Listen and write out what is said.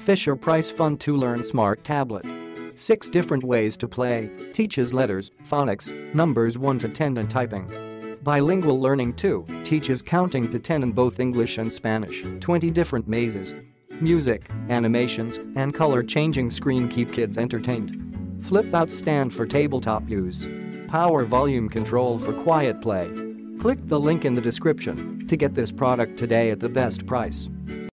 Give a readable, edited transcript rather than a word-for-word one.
Fisher-Price Fun to Learn Smart Tablet. 6 different ways to play, teaches letters, phonics, numbers 1 to 10 and typing. Bilingual Learning 2 teaches counting to 10 in both English and Spanish. 20 different mazes. Music, animations, and color-changing screen keep kids entertained. Flip-out stand for tabletop use. Power volume control for quiet play. Click the link in the description to get this product today at the best price.